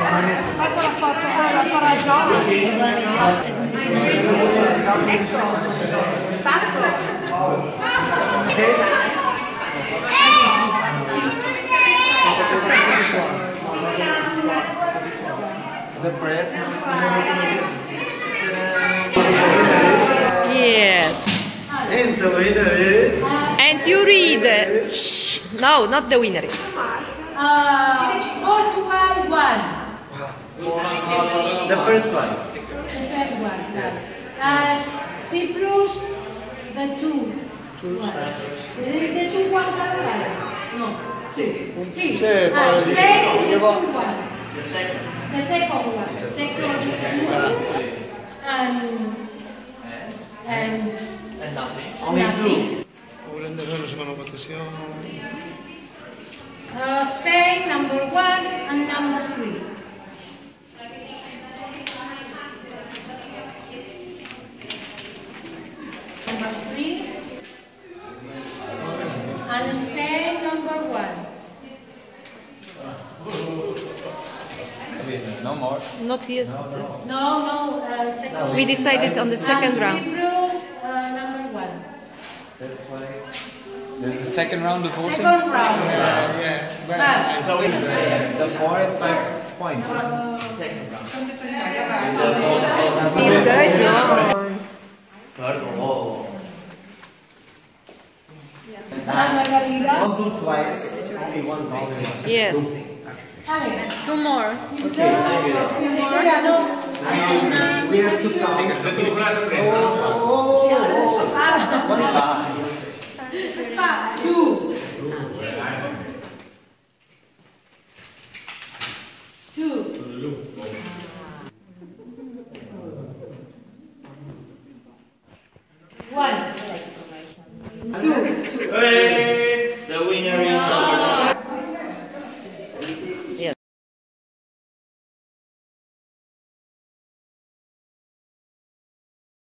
Fatto la foto, la coraggiosa. Ecco, fatto. The press. Yes. And the winner is. And you read. Shh. No, not the winner is. Portugal 1. The first one. The third one. Yes. Cyprus, the 2. The 2 1 No. Sì. Sì, Spain, poi the 2 dico- 1. The second one. And nothing. nothing. Prenderlo la seconda posizione. Spain number 1 and number 3. Number 3 and Spain number 1. No more. Not yet. No, second. We decided on the second and round. Cyprus number 1. That's why. There's a second round of voting. Second round. Yeah. But The 4 and 5 points. Margarita. Don't do twice. Only one volume. Yes. Ale. 2 more. We have to count. Two. One. Two. The winner is